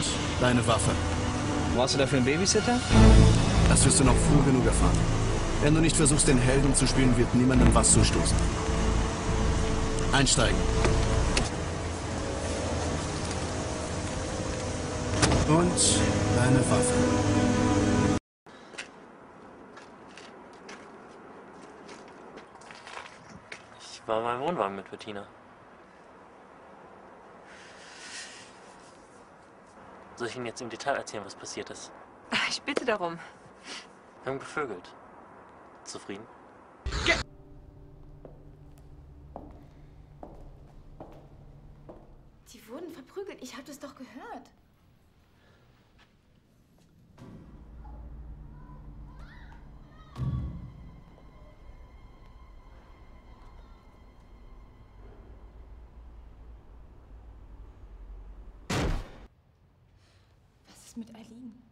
Und deine Waffe. Brauchst du dafür einen Babysitter? Das wirst du noch früh genug erfahren. Wenn du nicht versuchst, den Helden zu spielen, wird niemandem was zustoßen. Einsteigen. Und deine Waffe. Ich war in meinem Wohnwagen mit Bettina. Soll ich Ihnen jetzt im Detail erzählen, was passiert ist? Ich bitte darum. Wir haben gevögelt. Zufrieden? Die wurden verprügelt. Ich habe das doch gehört. Was ist mit Eileen?